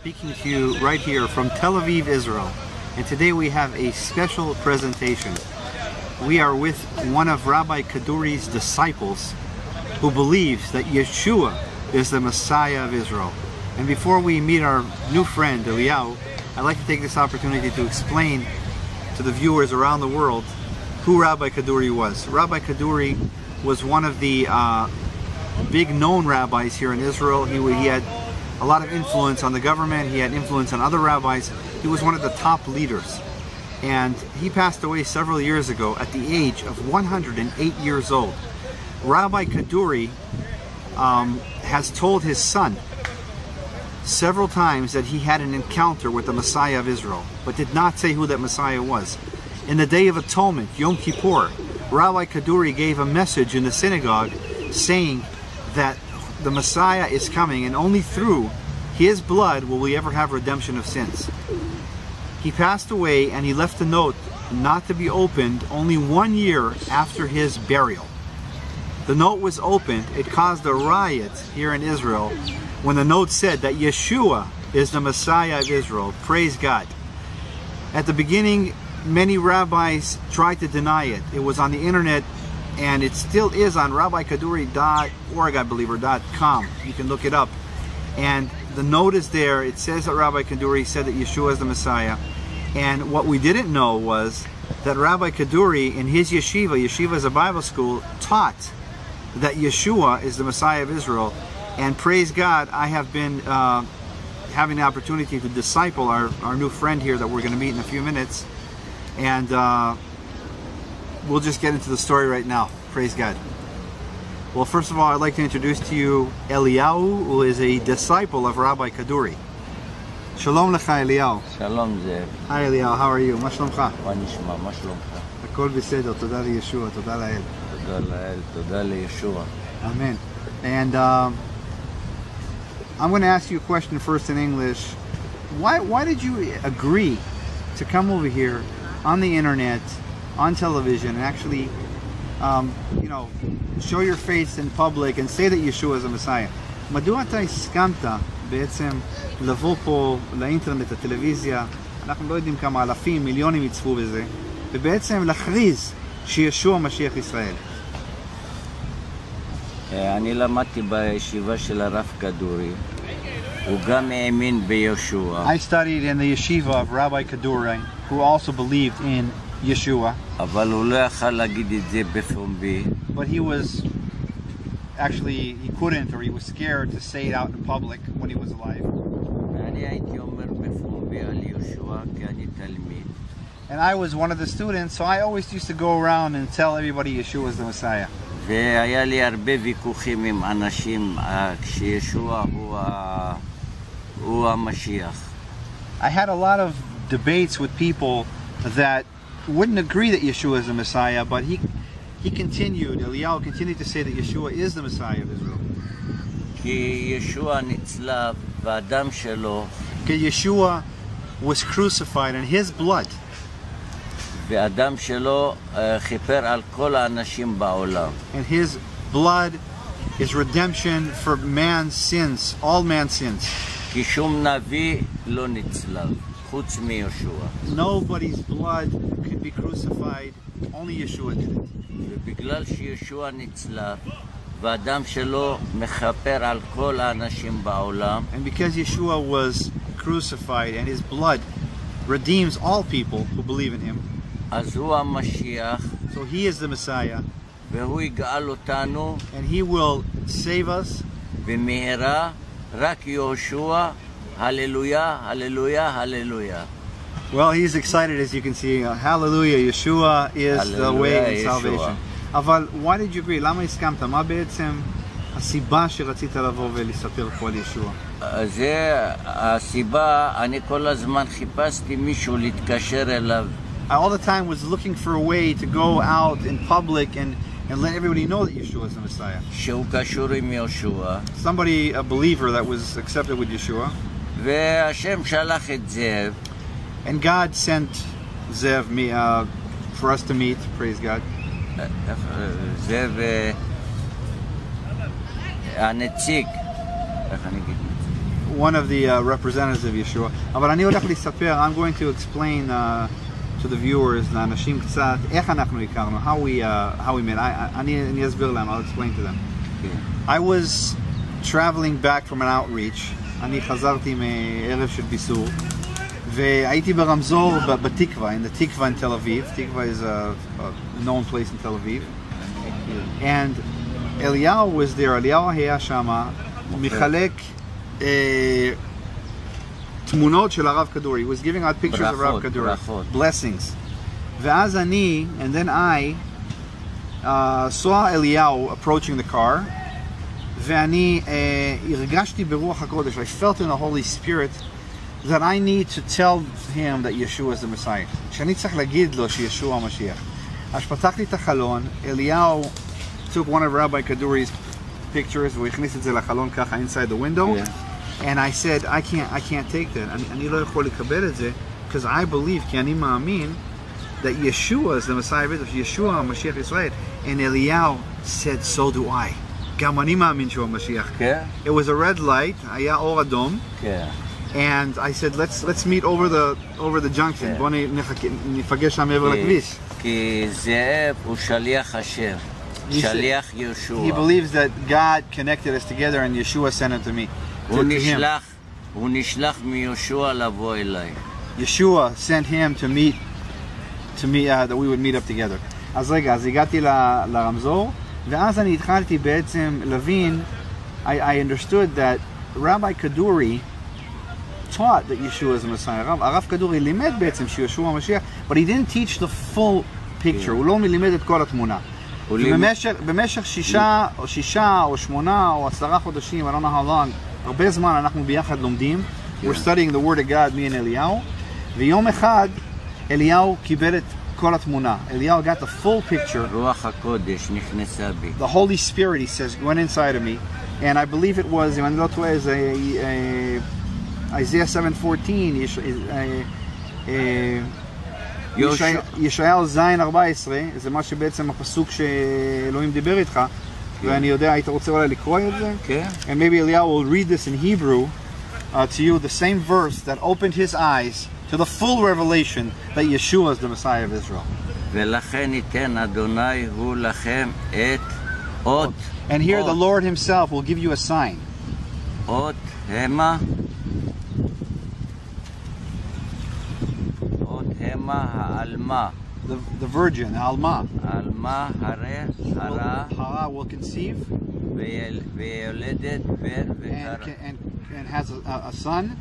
speaking to you right here from Tel Aviv, Israel. And today we have a special presentation. We are with one of Rabbi Kaduri's disciples who believes that Yeshua is the Messiah of Israel. And before we meet our new friend, Eliyahu, I'd like to take this opportunity to explain to the viewers around the world who Rabbi Kaduri was. Rabbi Kaduri was one of the big known rabbis here in Israel. He had a lot of influence on the government. He had influence on other rabbis. He was one of the top leaders. And he passed away several years ago at the age of 108 years old. Rabbi Kaduri has told his son several times that he had an encounter with the Messiah of Israel, but did not say who that Messiah was. In the Day of Atonement, Yom Kippur, Rabbi Kaduri gave a message in the synagogue saying that the Messiah is coming, and only through his blood will we ever have redemption of sins. He passed away, and he left a note not to be opened only 1 year after his burial. The note was opened. It caused a riot here in Israel when the note said that Yeshua is the Messiah of Israel. Praise God. At the beginning, many rabbis tried to deny it. It was on the internet, and it still is on rabbikaduri.org, I believe, or .com. You can look it up. And the note is there. It says that Rabbi Kaduri said that Yeshua is the Messiah. And what we didn't know was that Rabbi Kaduri, in his yeshiva is a Bible school, taught that Yeshua is the Messiah of Israel. And praise God, I have been having the opportunity to disciple our new friend here that we're going to meet in a few minutes. And we'll just get into the story right now. Praise God. Well, first of all, I'd like to introduce to you Eliyahu, who is a disciple of Rabbi Kaduri. Shalom lecha, Eliyahu. Shalom, Zev. Hi, Eliyahu. How are you? מה שלומך? מה נשמע? מה שלומך? הכל בסדר. תודה לישוע. תודה לאל. תודה לאל. תודה לישוע. Amen. And I'm going to ask you a question first in English. Why did you agree to come over here on the internet, on television, and actually show your face in public and say that Yeshua is the Messiah? מדוע אתה הסכמת בעצם לבוא פה לאינטרנט, הטלוויזיה, אנחנו לא יודעים כמה אלפים, מיליונים יצפו בזה, ובעצם להכריז שישוע משיח ישראל? אני למדתי בישיבה של הרב כדורי. הוא גם האמין בישוע. I studied in the yeshiva of Rabbi Kaduri, who also believed in Yeshua. אבל הוא לא יכל להגיד את זה בפומבי. But he couldn't, or he was scared to say it out in public when he was alive. ואני הייתי אומר בפומבי על ישוע כי אני תלמיד. And I was one of the students, so I always used to go around and tell everybody Yeshua is the Messiah. והיה לי הרבה ויכוחים עם אנשים כשישוע הוא המשיח. I had a lot of debates with people that wouldn't agree that Yeshua is the Messiah, but he continued, Eliyahu continued to say that Yeshua is the Messiah of Israel. כי ישוע נצלב והדם שלו. Because Yeshua was crucified and his blood. והדם שלו כיפר על כל האנשים בעולם. And his blood is redemption for man's sins, all man's sins. כי שום נביא לא נצלב, חוץ מישוע. Nobody's blood can be crucified, only Yeshua did it. ובגלל שישוע נצלב, והדם שלו מכפר על כל האנשים בעולם. And because Yeshua was crucified and his blood redeems all people who believe in him. אז הוא המשיח. So he is the Messiah. והוא יגאל אותנו. And he will save us. במהרה רק יהושע, הללויה, הללויה, הללויה. Well, he's excited, as you can see. Hallelujah, Yeshua is the way and salvation. אבל why did you agree? למה הסכמת? מה בעצם הסיבה שרצית לבוא ולספר פה על ישוע? זה הסיבה, אני כל הזמן חיפשתי מישהו להתקשר אליו. I all the time was looking for a way to go out in public and let everybody know that Yeshua is the Messiah. שהוא קשור עם יהושע. Somebody, a believer that was accepted with Yeshua. והשם שלח את זאב. And God sent Zev for us to meet. Praise God. זאב הנציג, איך אני אגיד? one of the representatives of Yeshua. אבל אני הולך לספר, I'm going to explain to the viewers, לאנשים קצת, איך אנחנו הכרנו, how we met. אני אסביר להם, I'll explain to them. I was traveling back from an outreach. אני חזרתי מערב של ביסור, והייתי ברמזור בתקווה, in the Tikva in Tel Aviv. Tikva is a known place in Tel Aviv. And Eliyahu was there. Eliyahu היה שם, מחלק תמונות של הרב כדורי. He was giving out pictures of Rabbi Kaduri. Blessings. ואז אני, and then I saw Eliyahu approaching the car, ואני הרגשתי ברוח הקודש. I felt in the Holy Spirit that I need to tell him that Yeshua is the Messiah. שאני צריך להגיד לו שישוע המשיח. אז פתחתי את החלון, אליהו took one of Rabbi Kaduri's pictures, והוא הכניס את זה לחלון ככה inside the window, and I said, I can't take that. אני לא יכול לקבל את זה, because I believe, כי אני מאמין, that Yeshua is the Messiah, Yeshua המשיח ישראל. And Eliyahu said, so do I. גם אני מאמין שהוא המשיח. It was a red light, היה אור אדום. And I said, let's meet over the junction. בוא ניפגש שם מעבר לכביש. כי זאב הוא שליח השם. שליח ישוע. He believes that God connected us together and Yeshua sent him to me. הוא נשלח מישוע לבוא אליי. Yeshua sent him to meet that we would meet up together. אז רגע, אז הגעתי לרמזור, ואז אני התחלתי בעצם להבין, I understood that Rabbi Kaduri taught that Yeshua is the Messiah. הרב כדורי לימד בעצם שישוע המשיח, but he didn't teach the full picture. הוא לא לימד את כל התמונה. במשך 6 או 8 או 10 חודשים, I don't know how long, הרבה זמן אנחנו ביחד לומדים. We're studying the word of God, me and אליהו. ויום אחד אליהו קיבל את כל התמונה. אליהו got the full picture. רוח הקודש נכנסה בי. The Holy Spirit, he says, went inside of me. And I believe it was, אם אני לא טועה, זה Isaiah 7:14, ישעיהו זין 14, זה מה שבעצם הפסוק שאלוהים דיבר איתך, ואני יודע, היית רוצה אולי לקרוא את זה? כן. And maybe Eliyahu will read this in Hebrew to you, the same verse that opened his eyes to the full revelation that Yeshua is the Messiah of Israel. ולכן ייתן אדוני הוא לכם את אות. And here the Lord himself will give you a sign. אות המה. Alma. The virgin, Alma. Alma Hara will conceive and has a son,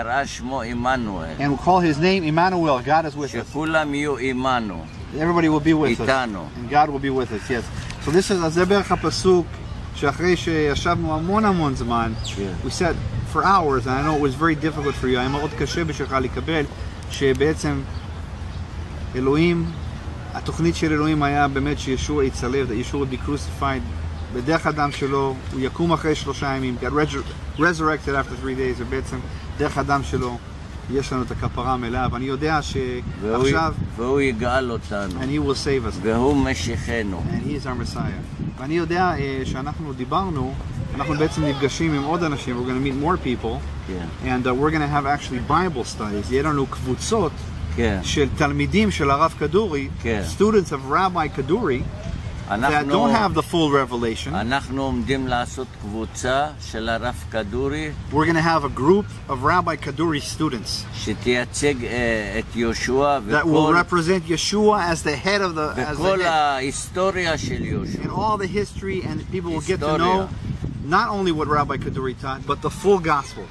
and will call his name Emmanuel. God is with us. Everybody will be with us, and God will be with us. Yes. So this is זה בערך הפסוק שאחרי שישבנו המון זמן, we said for hours, and I know it was very difficult for you. היה מאוד קשה בשבילך לקבל שבעצם אלוהים, התוכנית של אלוהים היה באמת שישוע יצלב, that Yeshua would be crucified בדרך הדם שלו, הוא יקום אחרי 3 ימים, got resurrected after 3 days, ובעצם דרך הדם שלו יש לנו את הכפרה המלאה, ואני יודע שעכשיו והוא יגאל אותנו, and he will save us, והוא משיחנו, and he is our Messiah. ואני יודע שאנחנו דיברנו, אנחנו בעצם נפגשים עם עוד אנשים, we're going to meet more people, and we're going to have actually Bible studies. יהיה לנו קבוצות של תלמידים של הרב כדורי, students of Rabbi Kaduri, that don't have the full revelation. אנחנו עומדים לעשות קבוצה של הרב כדורי. We're going to have a group of Rabbi Kaduri students שתייצג את ישוע that will represent Yeshua as the head of the, וכל ההיסטוריה של ישוע, and all the history, and people will get to know not only what Rabbi Kaduri taught, but the full gospel.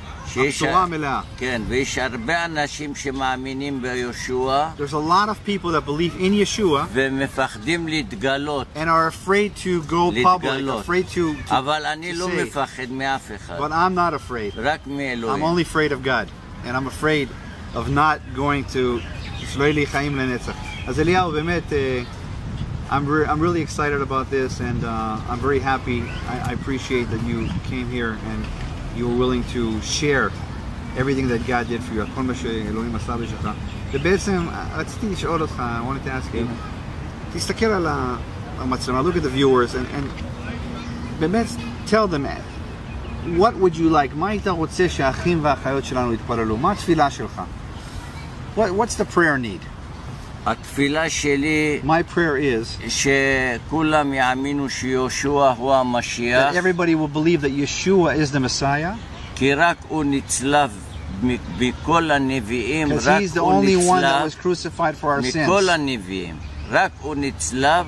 כן, ויש הרבה אנשים שמאמינים בישוע. There's a lot of people that believe in Yeshua ומפחדים להתגלות. And are afraid to go public, afraid to אבל אני לא מפחד מאף אחד. But I'm not afraid. רק מאלוהים. I'm only afraid of God, and I'm afraid of not going to שלא יהיה לי חיים לנצח. אז אליהו, באמת, I'm really excited about this, and I'm very happy. I appreciate that you came here and you were willing to share everything that God did for you. כל מה שאלוהים עשה בשבילך. ובעצם, רציתי לשאול אותך, I wanted to ask you, תסתכל על המצלמה, look at the viewers, and באמת, tell them what would you like? מה היית רוצה שהאחים והאחיות שלנו יתפללו? מה התפילה שלך? What's the prayer need? התפילה שלי My prayer is שכולם יאמינו שיהושע הוא המשיח, that everybody will believe that Yeshua is the Messiah, כי רק הוא נצלב מכל הנביאים, because רק he's the הוא only one that was נצלב crucified for our sins. מכל הנביאים, רק הוא נצלב.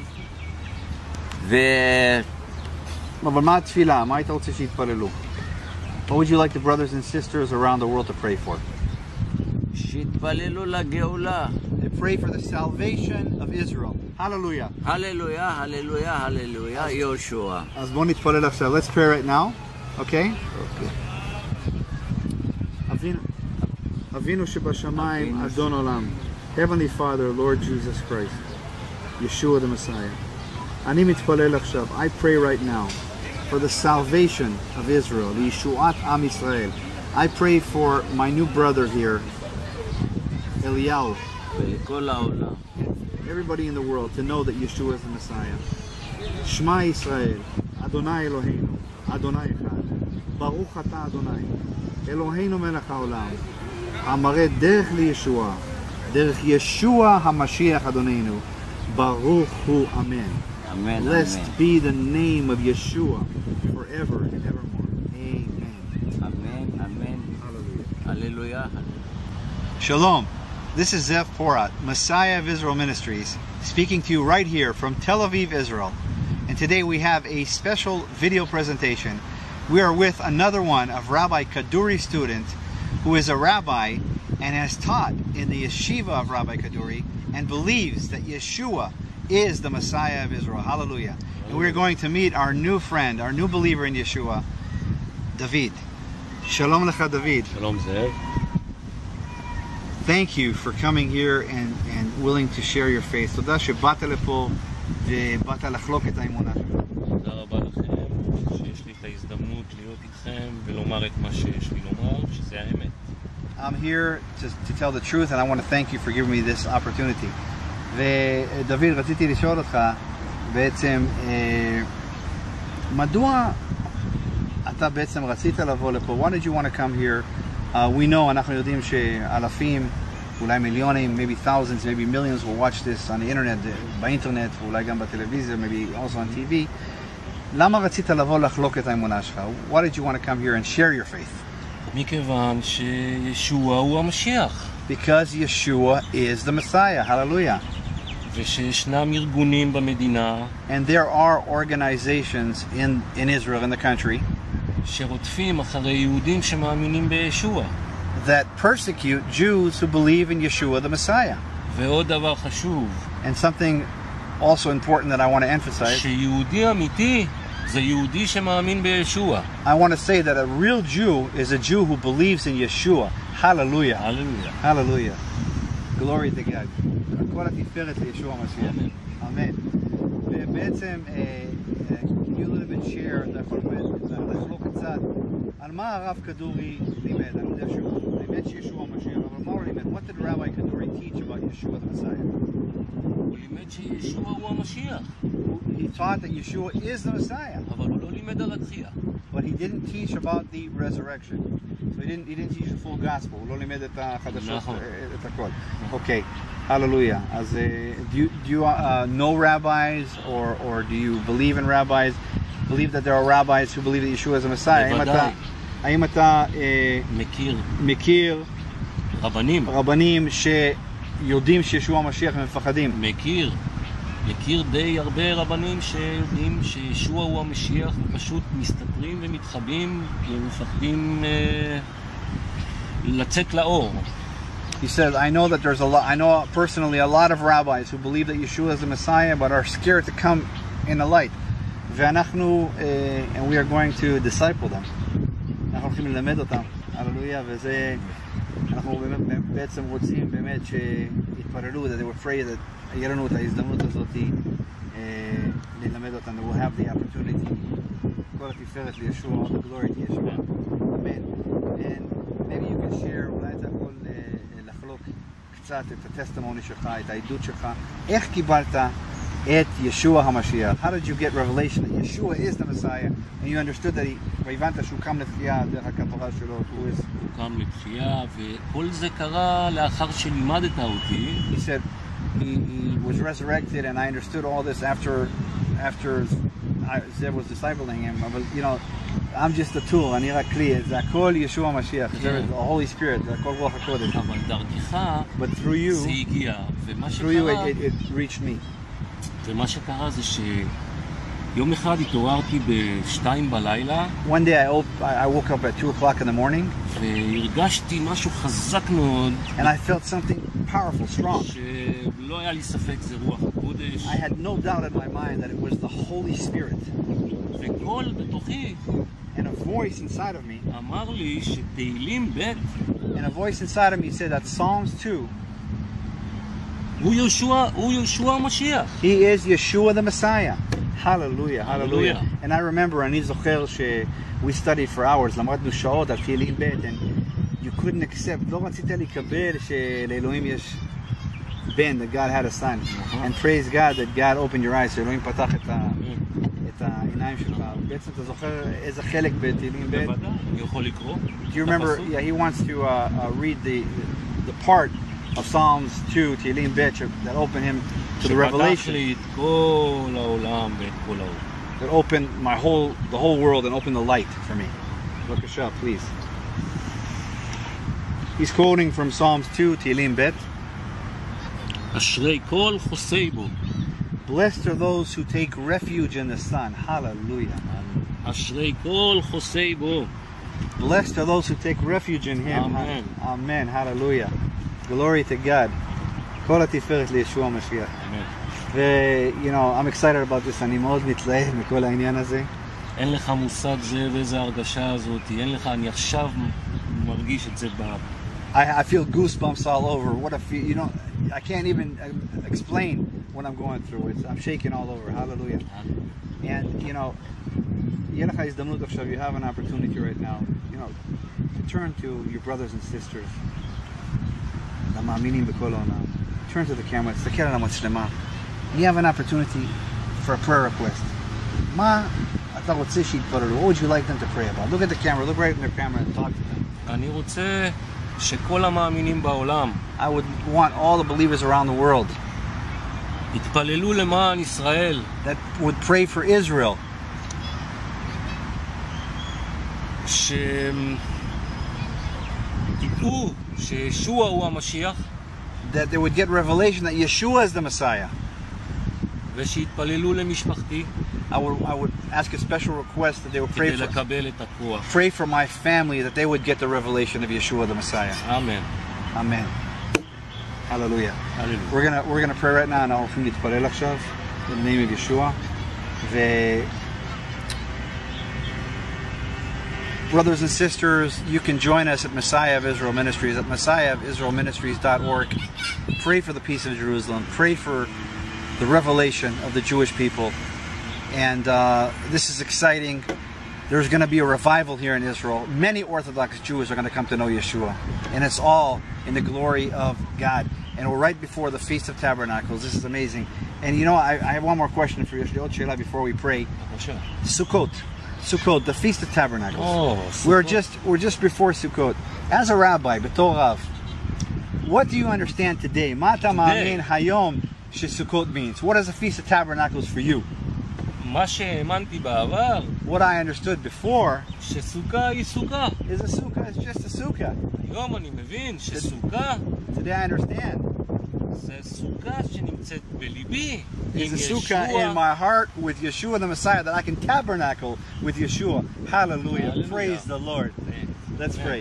אבל מה התפילה? מה היית רוצה שיתפללו? What would you like the brothers and sisters around the world to pray for? שיתפללו לגאולה. They pray for the salvation of Israel. Hallelujah. הללויה, הללויה, הללויה, יהושע. אז בואו נתפלל עכשיו. Let's pray right now. Okay? אבינו שבשמיים, אדון עולם. Heavenly Father, Lord Jesus Christ, Yeshua the Messiah. אני מתפלל עכשיו. I pray right now for the salvation of Israel, לישועת עם ישראל. I pray for my new brother here, Eliyahu. ולכל העולם. Everybody in the world to know that Yeshua is the Messiah. Shema Yisrael, Adonai Eloheinu, Adonai Echad. Baruch Ata Adonai, Eloheinu melech haolam. Amare derech liyeshua, derech Yeshua HaMashiach Adonenu. Baruch Hu Amen. Amen. Blessed Amen. be the name of Yeshua forever and evermore. Amen. Amen. Amen. Hallelujah. Hallelujah. Shalom. This is Zev Porat, Messiah of Israel Ministries, speaking to you right here from Tel Aviv, Israel. And today we have a special video presentation. We are with another one of Rabbi Kaduri's student, who is a rabbi and has taught in the yeshiva of Rabbi Kaduri and believes that Yeshua is the Messiah of Israel. Hallelujah. And we're going to meet our new friend, our new believer in Yeshua, David. Shalom lecha, David. Shalom, Zev. Thank you for coming here and willing to share your faith. תודה שבאת לפה ובאת לחלוק את האמונה שלך. תודה רבה לכם שיש לי את ההזדמנות להיות איתכם ולומר את מה שיש לי לומר, שזה האמת. I'm here to tell the truth, and I want to thank you for giving me this opportunity. ודוד, רציתי לשאול אותך בעצם מדוע אתה בעצם רצית לבוא לפה? Why did you want to come here? We know, אנחנו יודעים שאלפים, אולי מיליונים, maybe thousands, maybe millions will watch this on the internet, באינטרנט, ואולי גם בטלוויזיה, maybe also on TV. למה רצית לבוא לחלוק את האמונה שלך? Why did you want to come here and share your faith? מכיוון שישוע הוא המשיח. Because Yeshua is the Messiah. Hallelujah. ושישנם ארגונים במדינה. And there are organizations in Israel, in the country, שרודפים אחרי יהודים שמאמינים בישוע. that persecute Jews who believe in Yeshua the Messiah. ועוד דבר חשוב. And something also important that I want to emphasize. שיהודי אמיתי זה יהודי שמאמין בישוע. I want to say that a real Jew is a Jew who believes in Yeshua. Hallelujah. Hallelujah. Hallelujah. Glory to God. כל התפארת לישוע המשיח. Amen. ובעצם, can you a little bit share, אתה יכול לחלוק קצת, על מה הרב כדורי לימד? אני יודע שהוא לימד שישוע המשיח, אבל מה הוא לימד? What did Rabbi Kaduri teach about Yeshua the Messiah? הוא לימד שישוע הוא המשיח. He taught that Yeshua is the Messiah. אבל הוא לא לימד על התחייה. But he didn't teach about the resurrection. So he didn't teach the full gospel. הוא לא לימד את החדשות, את הכל. Okay. Hallelujah. As do you know rabbis or do you believe in rabbis? Believe that there are rabbis who believe that Yeshua is the Messiah? האם אתה מכיר רבנים שיודעים שישוע המשיח ומפחדים? מכיר די הרבה רבנים שיודעים שישוע הוא המשיח ופשוט מסתתרים ומתחבאים ומפחדים לצאת לאור. He says, I know that there's I know personally a lot of rabbis who believe that Yeshua is the Messiah but are scared to come in the light. ואנחנו, and we are going to disciple them. אנחנו הולכים ללמד אותם. Hallelujah. וזה, אנחנו בעצם רוצים באמת שיתפרלו, that they would pray that יהיה לנו את ההזדמנות הזאת ללמד אותם. They will have the opportunity. כל התפארת לישוע, all the glory to Yeshua. Amen. And maybe you can share, אולי אתה יכול לחלוק קצת את הטסטימוני שלך, את העדות שלך. איך קיבלת et Yeshua HaMashiach? How did you get revelation that Yeshua is the Messiah, and you understood that he והבנת שהוא קם לתחייה דרך הכפרה שלו? הוא קם לתחייה, וכל זה קרה לאחר שלימדת אותי. He said he was resurrected, and I understood all this after Zev was discipling him. But you know, I'm just a tool. אני רק כלי. זה הכל ישוע המשיח. The Holy Spirit. זה הכל רוח הקודש. אבל דרכך זה הגיע. Through you it reached me. ומה שקרה זה שיום אחד התעוררתי ב-2 בלילה. One day I woke up at 2 o'clock in the morning. והרגשתי משהו חזק מאוד. And I felt something powerful, strong. שלא היה לי ספק זה רוח הקודש. I had no doubt in my mind that it was the Holy Spirit. וקול בתוכי. And a voice inside of me. אמר לי שתהילים ב'. And a voice inside of me said that Psalms 2. הוא ישוע המשיח. He is Yeshua the Messiah. Hallelujah, hallelujah. And I remember, אני זוכר we studied for hours, למדנו שעות על תהילים ב', and you couldn't accept, לא רצית לקבל שלאלוהים יש בן, that God had a son. And praise God that God opened your eyes, שאלוהים פתח את העיניים שלך. בעצם אתה זוכר איזה חלק בתהילים ב'? בוודאי, אני יכול לקרוא. Do you remember, yeah, he wants to read the part of Psalms 2, Tehillim Bet, that opened him to the revelation. That opened the whole world and opened the light for me. Look us up, please. He's quoting from Psalms 2, Tehillim Bet. Blessed are those who take refuge in the Son. Hallelujah. Blessed are those who take refuge in Him. Amen. Amen. Hallelujah. Glory to God. כל התפארת לישוע המשיח. You know, I'm excited about this. אני מאוד מתלהב מכל העניין הזה. אין לך מושג זה ואיזה הרגשה הזאת. אין לך, אני עכשיו מרגיש את זה I feel goosebumps all over. What a feel, you know, I can't even explain what I'm going through. I'm shaking all over. Hallelujah. And, you know, you have an opportunity right now, you know, to turn to your brothers and sisters. Turn to the camera. You have an opportunity for a prayer request. What would you like them to pray about? Look at the camera. Look right in the camera and talk to them. I would want all the believers around the world that would pray for Israel. That they would get revelation that Yeshua is the Messiah. I would ask a special request that they would pray for my family, that they would get the revelation of Yeshua the Messiah. Amen. Amen. Hallelujah. Hallelujah. We're gonna pray right now, and אנחנו הולכים להתפלל עכשיו in the name of Yeshua. Brothers and sisters, you can join us at Messiah of Israel Ministries at messiahofisraelministries.org. Pray for the peace of Jerusalem. Pray for the revelation of the Jewish people. And this is exciting. There's going to be a revival here in Israel. Many Orthodox Jews are going to come to know Yeshua. And it's all in the glory of God. And we're right before the Feast of Tabernacles. This is amazing. And you know, I have one more question for you before we pray. Sukkot, the Feast of Tabernacles. Oh, we're just before Sukkot. As a rabbi, Betor Rav, what do you understand today? Mata ma'amin hayom sheSukkot means. What is the Feast of Tabernacles for you? What I understood before is a sukkah is just a sukkah. Today I understand. It's a sukkah in my heart with Yeshua the Messiah, that I can tabernacle with Yeshua. Hallelujah. Praise the Lord. Let's pray.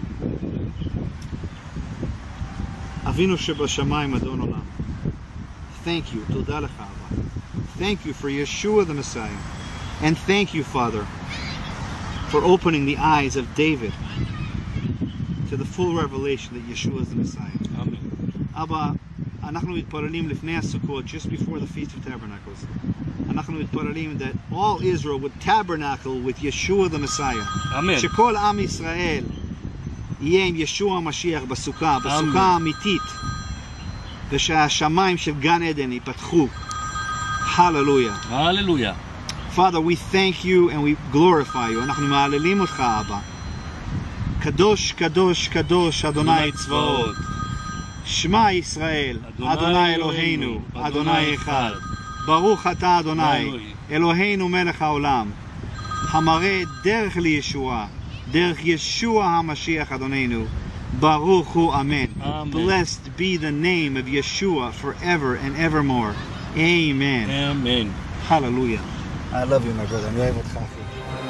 Avinu shebashamayim Adon Olam. Thank you. Toda lecha, Abba. Thank you for Yeshua the Messiah. And thank you, Father, for opening the eyes of David to the full revelation that Yeshua is the Messiah. Amen. Abba, אנחנו מתפללים לפני הסוכות, just before the Feast of Tabernacles. אנחנו מתפללים that all Israel would tabernacle with Yeshua the Messiah. Amen. שכל עם ישראל יהיה עם ישוע המשיח בסוכה, בסוכה האמיתית, ושהשמיים של גן עדן ייפתחו, Hallelujah. Hallelujah. Father, we thank you and we glorify you. אנחנו מעללים אותך, אבא. קדוש, קדוש, קדוש, אדוני צבאות. שמע ישראל, אדוני אלוהינו, אדוני אחד. ברוך אתה אדוני, אלוהינו מלך העולם. המראה דרך לישוע, דרך ישוע המשיח אדוננו. Baruch Hu, Amen. Amen. Blessed be the name of Yeshua forever and evermore. Amen. Amen. Hallelujah. I love you, my brother. אני אוהב אותך, אחי.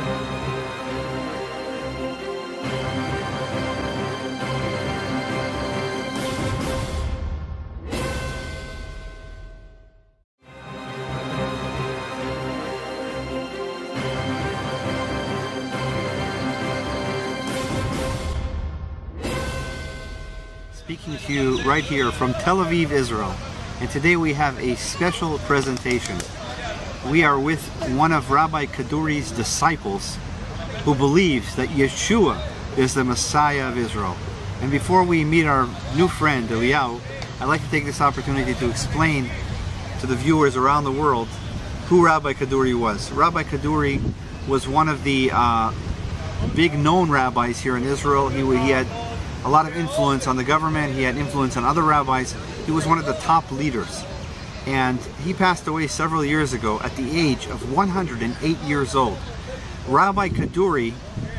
Speaking to you right here from Tel Aviv, Israel. And today we have a special presentation. We are with one of Rabbi Kaduri's disciples who believes that Yeshua is the Messiah of Israel. And before we meet our new friend, Eliyahu, I'd like to take this opportunity to explain to the viewers around the world who Rabbi Kaduri was. Rabbi Kaduri was one of the big known rabbis here in Israel. He had a lot of influence on the government. He had influence on other rabbis. He was one of the top leaders. And he passed away several years ago at the age of 108 years old. Rabbi Kaduri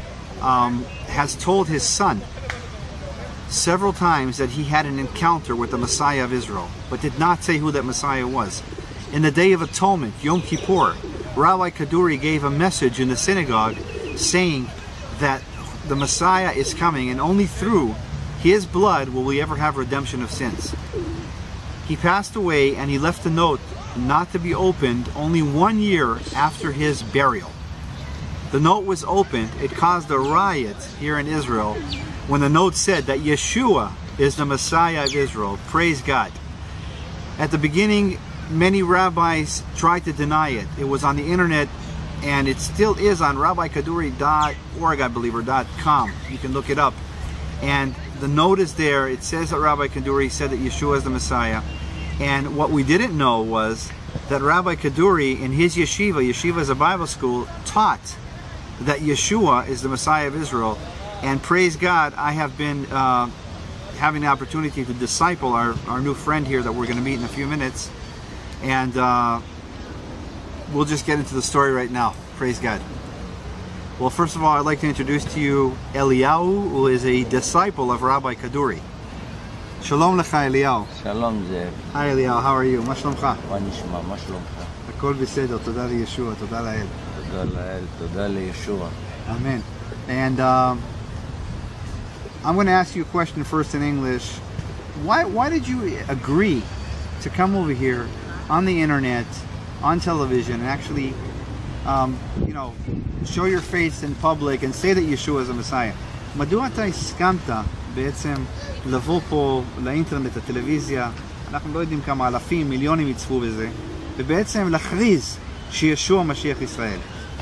has told his son several times that he had an encounter with the Messiah of Israel, but did not say who that Messiah was. In the Day of Atonement, Yom Kippur, Rabbi Kaduri gave a message in the synagogue saying that the Messiah is coming, and only through his blood will we ever have redemption of sins. He passed away, and he left a note not to be opened only 1 year after his burial. The note was opened. It caused a riot here in Israel when the note said that Yeshua is the Messiah of Israel. Praise God. At the beginning, many rabbis tried to deny it. It was on the internet, and it still is on rabbikaduri.org, I believe, or .com. You can look it up. And the note is there. It says that Rabbi Kaduri said that Yeshua is the Messiah. And what we didn't know was that Rabbi Kaduri, in his yeshiva is a Bible school, taught that Yeshua is the Messiah of Israel. And praise God, I have been having the opportunity to disciple our new friend here that we're going to meet in a few minutes. And we'll just get into the story right now. Praise God. Well, first of all, I'd like to introduce to you Eliyahu, who is a disciple of Rabbi Kaduri. Shalom lecha, Eliyahu. Shalom, Zev. Hi, Eliyahu. How are you? מה שלומך? מה נשמע? מה שלומך? הכל בסדר. תודה לישוע. תודה לאל. תודה לאל. תודה לישוע. Amen. And I'm going to ask you a question first in English. Why did you agree to come over here on the internet, on television, and actually show your face in public and say that Yeshua is a Messiah? מדוע אתה הסכמת בעצם לבוא פה לאינטרנט, הטלוויזיה, אנחנו לא יודעים כמה אלפים, מיליונים יצפו בזה, ובעצם להכריז שישוע משיח ישראל?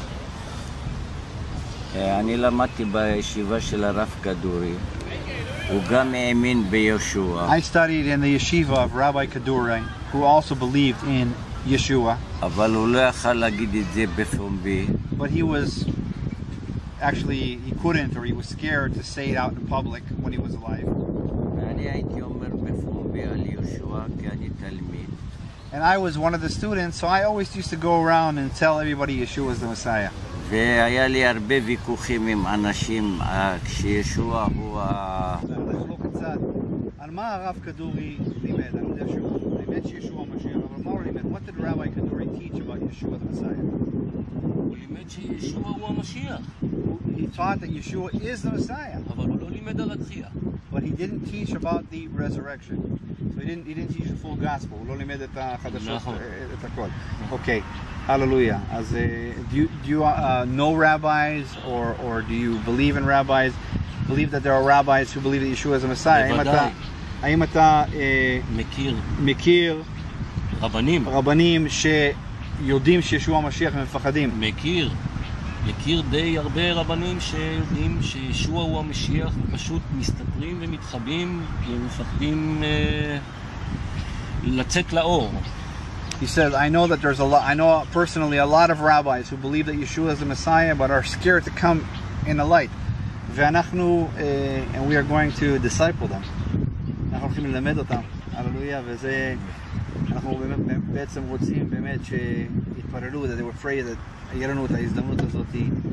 אני למדתי בישיבה של הרב כדורי. הוא גם האמין בישוע. I studied in the yeshiva of Rabbi Kaduri, who also believed in Yeshua. אבל הוא לא יכל להגיד את זה בפומבי. But he couldn't, or he was scared to say it out in public when he was alive. ואני הייתי אומר בפומבי על ישוע כי אני תלמיד. And I was one of the students, so I always used to go around and tell everybody Yeshua is the Messiah. והיה לי הרבה ויכוחים עם אנשים כשישוע הוא לחלוק קצת על מה הרב כדורי לימד. אני יודע שהוא לימד שישוע המשיח, אבל מה הוא לימד? What did Rabbi Kaduri teach about Yeshua the Messiah? הוא לימד שישוע הוא המשיח. He taught that Yeshua is the Messiah. אבל הוא לא לימד על התחייה. But he didn't teach about the resurrection. So he didn't teach the full gospel. הוא לא לימד את החדשות, את הכל. Okay. Hallelujah. As do you know rabbis, or do you believe in rabbis? Believe that there are rabbis who believe that Yeshua is the Messiah? האם אתה מכיר רבנים שיודעים שישוע המשיח ומפחדים? מכיר די הרבה רבנים שיודעים שישוע הוא המשיח ופשוט מסתתרים ומתחבאים ומפחדים לצאת לאור. He says, I know that there's a lot, I know personally a lot of rabbis who believe that Yeshua is the Messiah but are scared to come in the light. And we are going to disciple them. אנחנו הולכים ללמד אותם. הללויה, וזה, אנחנו בעצם רוצים באמת שיתפרלו, that they were afraid that יהיה לנו את ההזדמנות הזאת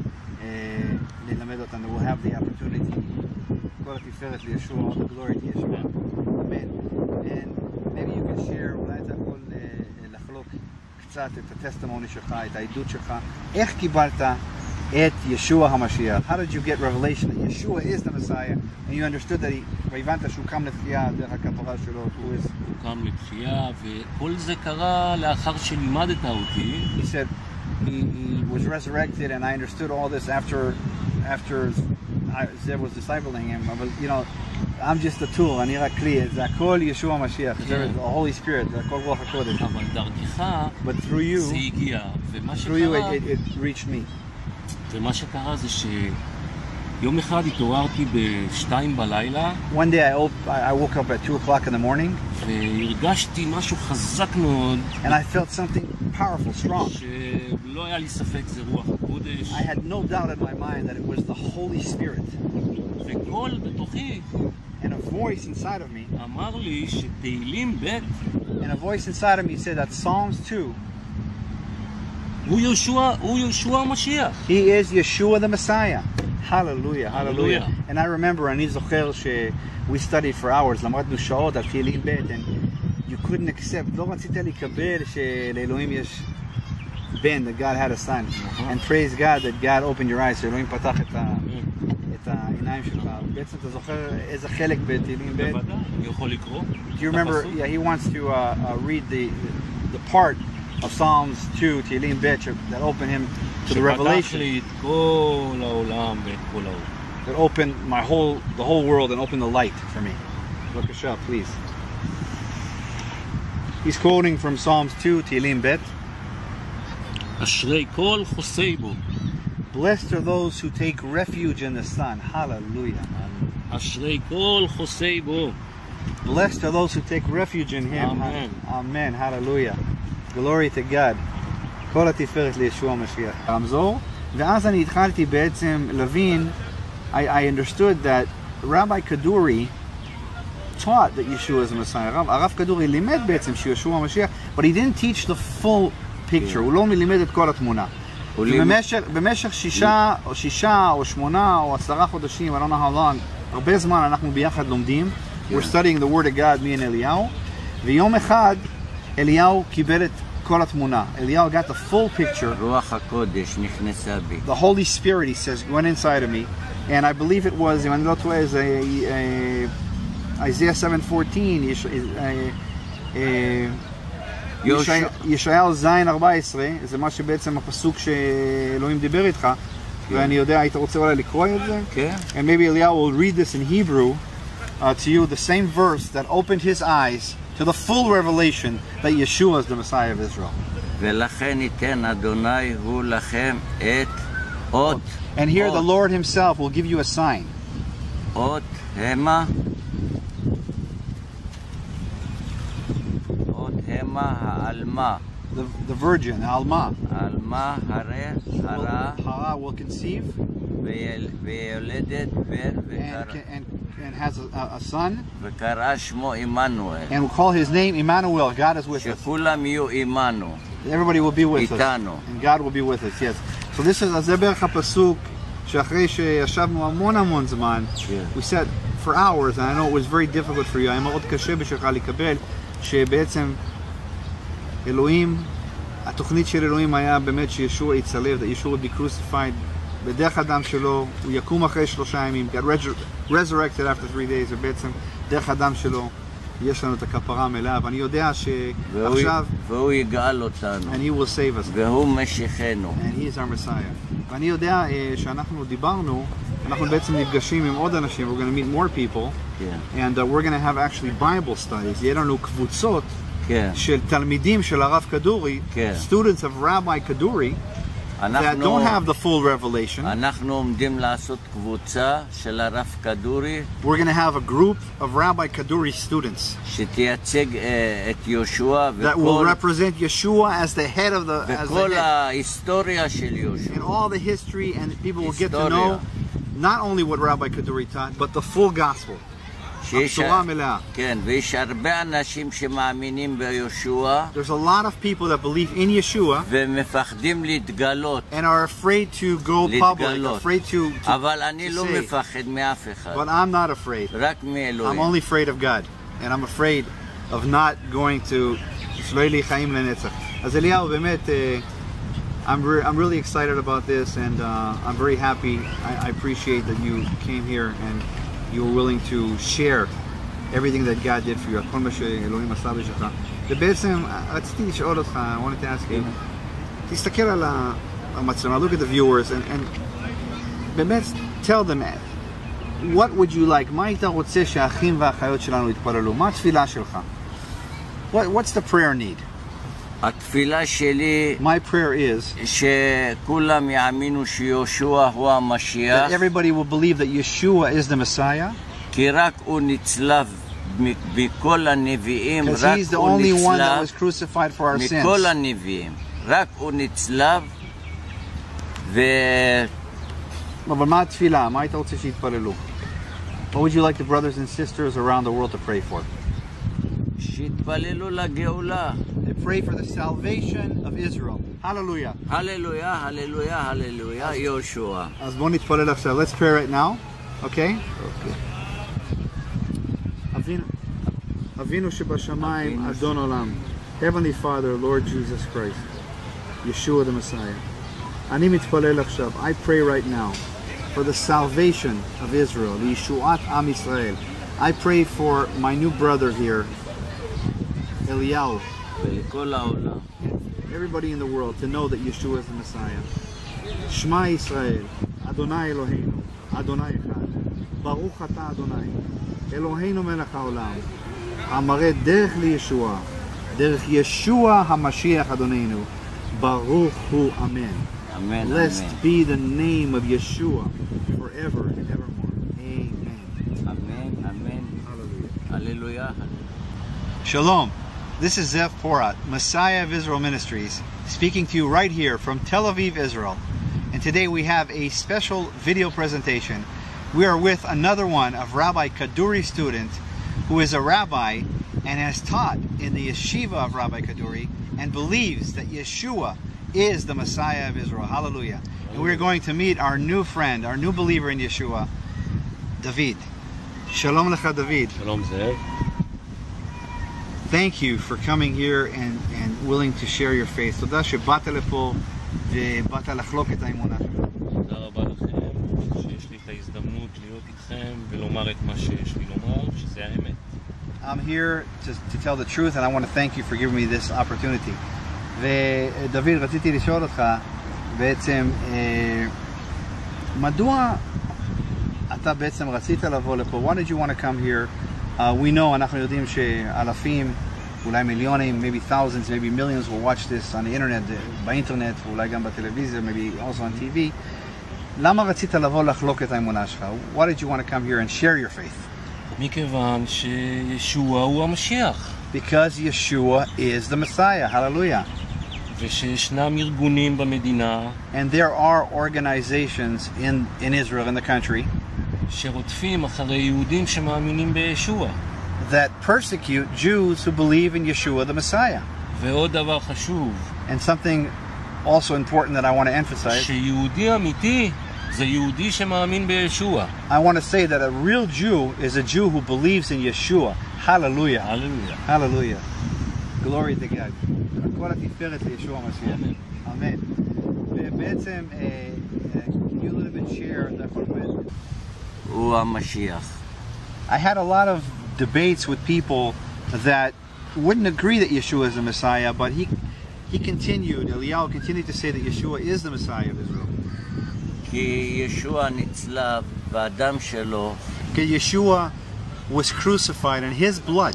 ללמד אותם. We'll have the opportunity. כל התפארת לישוע, all the glory to Yeshua. Amen. And maybe you can share, אולי אתה יכול לחלוק קצת את הטסטימוני שלך, את העדות שלך. איך קיבלת את ישוע המשיח? How did you get revelation that Yeshua is the Messiah and you understood that והבנת שהוא קם לתחייה דרך הכפרה שלו? הוא קם לתחייה, וכל זה קרה לאחר שלימדת אותי. He said he was resurrected and I understood all this after Zeb was discipling him. But you know, I'm just a tool, אני רק כלי, זה הכל ישוע המשיח, זה the Holy Spirit, זה הכל רוח הקודש. אבל דרכך זה הגיע, ומה שקרה, through you it reached me. ומה שקרה זה שיום אחד התעוררתי ב-2 בלילה. One day I woke up at 2 o'clock in the morning. והרגשתי משהו חזק מאוד. And I felt something powerful, strong. שלא היה לי ספק זה רוח הקודש. I had no doubt in my mind that it was the Holy Spirit. וקול בתוכי. And a voice inside of me. אמר לי שתהילים ב'. And a voice inside of me said that Psalms 2. הוא ישוע המשיח. He is Yeshua the Messiah. Hallelujah, hallelujah. And I remember, אני זוכר we studied for hours, למדנו שעות על תהילים ב', and you couldn't accept, לא רצית לקבל שלאלוהים יש בן, that God had a son. And praise God that God opened your eyes, שאלוהים פתח את העיניים שלך. בעצם אתה זוכר איזה חלק בתהילים ב'? בוודאי, אני יכול לקרוא. Do you remember, yeah, he wants to read the part of Psalms 2, Tehillim Bet, that opened him to the revelation. That opened the whole world and opened the light for me. Look us up, please. He's quoting from Psalms 2, Tehillim Bet. Blessed are those who take refuge in the Son. Hallelujah. Blessed are those who take refuge in Him. Amen. Amen. Hallelujah. Glory to God. כל התפארת לישוע המשיח. רמזור. ואז אני התחלתי בעצם להבין, I understood that Rabbi Kaduri taught that Yeshua is the Messiah. הרב קדורי לימד בעצם שישוע המשיח, but he didn't teach the full picture. הוא לא לימד את כל התמונה. במשך 6 או 8 או 10 חודשים, I don't know how long, הרבה זמן אנחנו ביחד לומדים. We're studying the word of God, me and אליהו. ויום אחד אליהו קיבל את כל התמונה. אליהו got the full picture. רוח הקודש נכנסה בי. The Holy Spirit, he says, went inside of me. And I believe it was, אם אני לא טועה, זה Isaiah 7:14, ישעיהו זין 14, זה מה שבעצם הפסוק שאלוהים דיבר איתך. ואני יודע, היית רוצה אולי לקרוא את זה? כן. And maybe Eliyahu will read this in Hebrew to you, the same verse that opened his eyes to the full revelation that Yeshua is the Messiah of Israel. ולכן ייתן אדוני הוא לכם את אות. And here the Lord himself will give you a sign. אות המה. אות המה העלמה. The virgin, Alma. העלמה הרה. Hara will conceive. ויולדת בן and has a son. וקרא שמו עמנואל. And we'll call his name Emmanuel. God is with us. שכולם יהיו עמנו. Everybody will be with us. איתנו. And God will be with us, yes. So this is, זה בערך הפסוק שאחרי שישבנו המון זמן, we said for hours, and I know it was very difficult for you, היה מאוד קשה בשבילך לקבל, שבעצם אלוהים, התוכנית של אלוהים היה באמת שישוע יצלב, that Yeshua would be crucified בדרך הדם שלו, הוא יקום אחרי 3 ימים, got resurrected after 3 days, ובעצם דרך הדם שלו יש לנו את הכפרה המלאה, ואני יודע שעכשיו והוא יגאל אותנו, and he will save us, והוא משיחנו, and he is our Messiah. ואני יודע שאנחנו דיברנו, אנחנו בעצם נפגשים עם עוד אנשים, we're going to meet more people, and we're going to have actually Bible studies, יהיה לנו קבוצות של תלמידים של הרב קדורי, students of Rabbi Kaduri, that don't have the full revelation. אנחנו עומדים לעשות קבוצה של הרב כדורי We're going to have a group of Rabbi Kaduri students שתייצג את יהושע that will represent Yeshua as the head of the, as the וכל head, ההיסטוריה של יהושע. and all the history, and people will get to know not only what Rabbi Kaduri taught, but the full gospel. הבשורה מלאה. כן, ויש הרבה אנשים שמאמינים ביהושע There's a lot of people that believe in Yeshua ומפחדים להתגלות. and are afraid to go public, afraid to אבל אני לא say. מפחד מאף אחד. But I'm not afraid. רק I'm מאלוהים. only afraid of God, and I'm afraid of not going to שלא יהיה לי חיים לנצח. אז אליהו, באמת, I'm really excited about this, and I'm very happy. I appreciate that you came here and you were willing to share everything that God did for you. כל מה שאלוהים עשה בשבילך. ובעצם רציתי לשאול אותך, I wanted to ask you, תסתכל על המצלמה, look at the viewers, and באמת, tell them, what would you like? מה היית רוצה שהאחים והאחיות שלנו יתפללו? מה התפילה שלך? What's the prayer need? התפילה שלי My prayer is שכולם יאמינו שיהושע הוא המשיח, that everybody will believe that Yeshua is the Messiah, כי רק הוא נצלב מכל הנביאים, because רק he's the הוא only one that was נצלב crucified for our sins. מכל הנביאים, רק הוא נצלב. אבל מה התפילה? מה היית רוצה שיתפללו? What would you like the brothers and sisters around the world to pray for? שיתפללו לגאולה. They pray for the salvation of Israel. Hallelujah. הללויה, הללויה, הללויה, יהושע. אז בואו נתפלל עכשיו. Let's pray right now. Okay? אבינו שבשמיים, אדון עולם. Heavenly Father, Lord Jesus Christ, Yeshua the Messiah. אני מתפלל עכשיו. I pray right now for the salvation of Israel, לישועת עם ישראל. I pray for my new brother here, Eliyahu. ולכל העולם. Everybody in the world to know that Yeshua is the Messiah. Shema Yisrael, Adonai Eloheinu, Adonai Echad. Baruch Ata Adonai, Eloheinu melech haolam. Amare derech liyeshua, derech Yeshua HaMashiach Adonenu. Baruch Hu Amen. Amen. Blessed Amen. be the name of Yeshua forever and evermore. Amen. Amen. Amen. Hallelujah. Hallelujah. Shalom. This is Zev Porat, Messiah of Israel Ministries, speaking to you right here from Tel Aviv, Israel. And today we have a special video presentation. We are with another one of Rabbi Kaduri's student, who is a rabbi and has taught in the yeshiva of Rabbi Kaduri and believes that Yeshua is the Messiah of Israel. Hallelujah. And we're going to meet our new friend, our new believer in Yeshua, David. Shalom lecha, David. שלום זאב. Thank you for coming here and willing to share your faith. תודה שבאת לפה ובאת לחלוק את האמונה שלך. תודה רבה לכם שיש לי את ההזדמנות להיות איתכם ולומר את מה שיש לי לומר, שזה האמת. I'm here to tell the truth, and I want to thank you for giving me this opportunity. ודוד, רציתי לשאול אותך בעצם מדוע אתה בעצם רצית לבוא לפה? Why did you want to come here? We know, אנחנו יודעים שאלפים, אולי מיליונים, maybe thousands, maybe millions will watch this on the internet, באינטרנט, ואולי גם בטלוויזיה, maybe also on TV. למה רצית לבוא לחלוק את האמונה שלך? Why did you want to come here and share your faith? מכיוון שישוע הוא המשיח. Because Yeshua is the Messiah. Hallelujah. ושישנם ארגונים במדינה And there are organizations in Israel, in the country, שרודפים אחרי יהודים שמאמינים בישוע. that persecute Jews who believe in Yeshua the Messiah. ועוד דבר חשוב, And something also important that I want to emphasize, שיהודי אמיתי זה יהודי שמאמין בישוע. I want to say that a real Jew is a Jew who believes in Yeshua. Hallelujah. הללויה. Hallelujah. Glory to God. כל התפארת לישוע המשיח. Amen. ובעצם, can you a little bit share that הוא המשיח. I had a lot of debates with people that wouldn't agree that Yeshua is the Messiah, but he continued, Eliyahu continued to say that Yeshua is the Messiah of Israel. כי ישוע נצלב והדם שלו Because Yeshua was crucified and his blood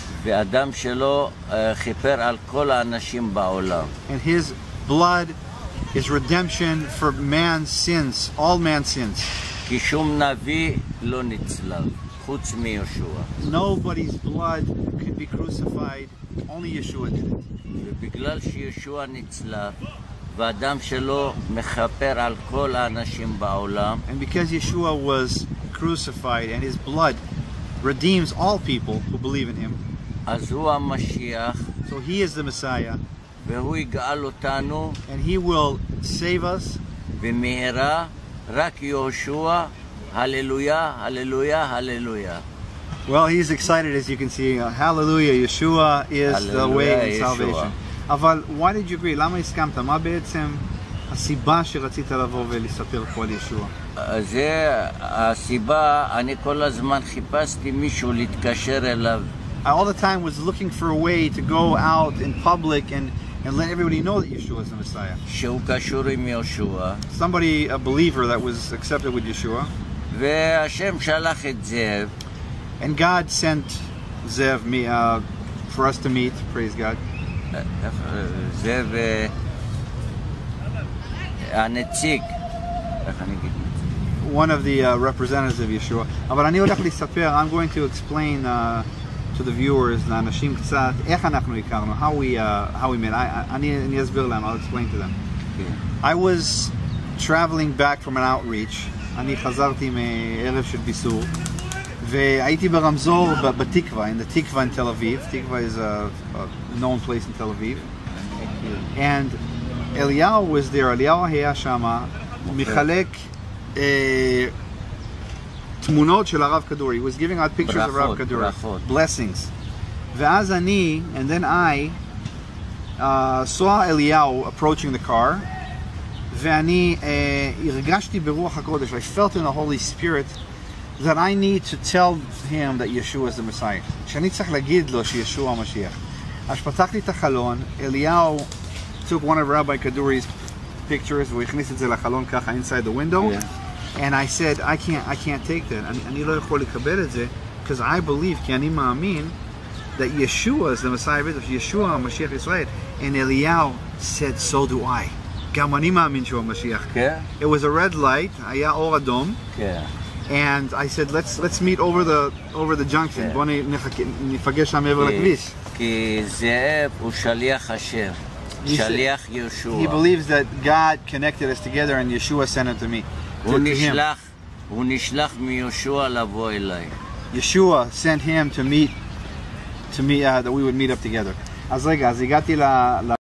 והדם שלו כיפר על כל האנשים בעולם. and his blood is redemption for man's sins, all man's sins. כי שום נביא לא נצלב, חוץ מישוע. Nobody's blood can be crucified, only Yeshua did it. ובגלל שישוע נצלב, והדם שלו מכפר על כל האנשים בעולם, And because Yeshua was crucified and his blood redeems all people who believe in him, אז הוא המשיח, so he is the Messiah, והוא יגאל אותנו, and he will save us. במהרה רק יהושע, הללויה, הללויה, הללויה. Well, he's excited, as you can see. Hallelujah, Yeshua is the way and Hallelujah, salvation. אבל why did you agree? למה הסכמת? מה בעצם הסיבה שרצית לבוא ולספר פה על ישוע? זה הסיבה, אני כל הזמן חיפשתי מישהו להתקשר אליו. I all the time was looking for a way to go out in public and let everybody know that Yeshua is the Messiah. שהוא קשור עם יהושע. Somebody, a believer that was accepted with Yeshua. והשם שלח את זאב. And God sent Zev for us to meet, praise God. זאב הנציג. איך אני אגיד? One of the representatives of Yeshua. אבל אני הולך לספר, I'm going to explain to the viewers, לאנשים קצת, איך אנחנו הכרנו, how we met. אני אסביר להם, I'll explain to them. I was traveling back from an outreach. אני חזרתי מערב של ביסור. והייתי ברמזור בתקווה, in the Tikva in Tel Aviv. Tikva is a known place in Tel Aviv. And Eliyahu was there, Eliyahu היה שמה, הוא מחלק תמונות של הרב כדורי. He was giving out pictures of Rabbi Kaduri. Blessings. ואז אני, and then I, saw Eliyahu approaching the car, ואני הרגשתי ברוח הקודש. I felt in the Holy Spirit that I need to tell him that Yeshua is the Messiah. שאני צריך להגיד לו שישוע המשיח. אז פתחתי את החלון, אליהו took one of Rabbi Kaduri's pictures, והוא הכניס את זה לחלון ככה, inside the window, and I said, I can't take that. אני לא יכול לקבל את זה, because I believe, כי אני מאמין, that Yeshua is the Messiah, Yeshua המשיח ישראל. And Eliyahu said, so do I. גם אני מאמין שהוא המשיח. It was a red light, היה אור אדום. And I said, let's meet over the junction. בוא ניפגש שם מעבר לכביש. כי זאב הוא שליח השם, שליח ישוע. He believes that God connected us together and Yeshua sent him to me. הוא נשלח מישוע לבוא אליי. Yeshua sent him to meet that we would meet up together. אז רגע, אז הגעתי